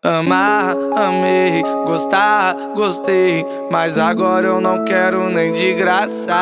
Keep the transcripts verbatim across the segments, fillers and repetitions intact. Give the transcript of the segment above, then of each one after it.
Amar, amei, gostar, gostei, mas agora eu não quero nem de graça.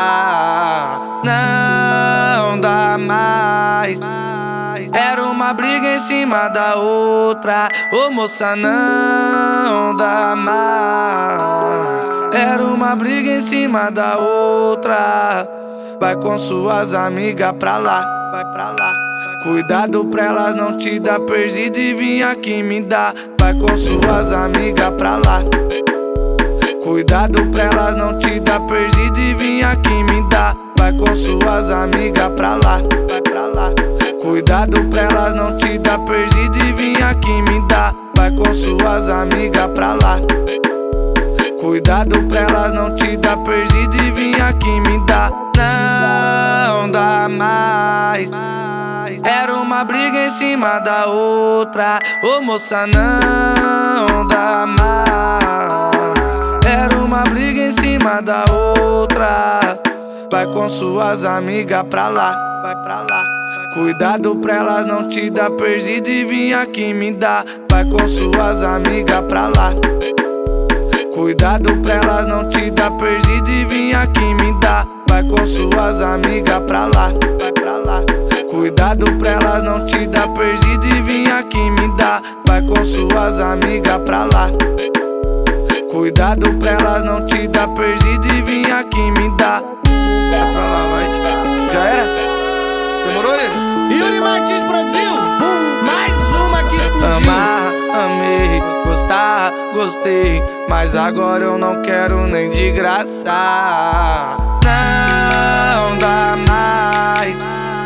Não dá mais. Era uma briga em cima da outra. Ô moça, não dá mais. Era uma briga em cima da outra. Vai com suas amigas pra lá, vai pra lá. Cuidado pra elas não te dar perdido e vir aqui me dar. Vai com suas amigas pra lá. Cuidado pra elas não te dar perdido e vir aqui me dar. Vai com suas amigas pra lá, vai pra lá. Cuidado pra elas não te dar perdido e vir aqui me dar. Vai com suas amigas pra lá. Cuidado pra elas não te dar perdido e vir aqui me dar. Não dá mais. Era uma briga em cima da outra. Ô moça, não dá mais. Era uma briga em cima da outra. Vai com suas amigas pra lá, vai pra lá. Cuidado pra elas não te dar perdido e vir aqui me dar. Vai com suas amigas pra lá. Cuidado pra elas não te dar perdido e vir aqui me dar. Vai com suas amigas pra lá, vai pra lá. Cuidado pra elas não te dar perdido e vir aqui me dar. Vai com suas amigas pra lá. Cuidado pra elas não te dar perdido e vir aqui me dar. Vai pra lá, vai. Já era? Demorou, ele? Yuri Martins produziu mais uma que explodiu. Amar, amei, gostar, gostei, mas agora eu não quero nem de graça. Não dá mais.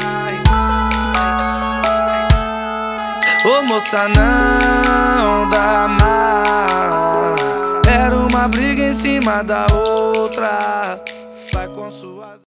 Ô moça, não dá mais. Era uma briga em cima da outra. Vai com suas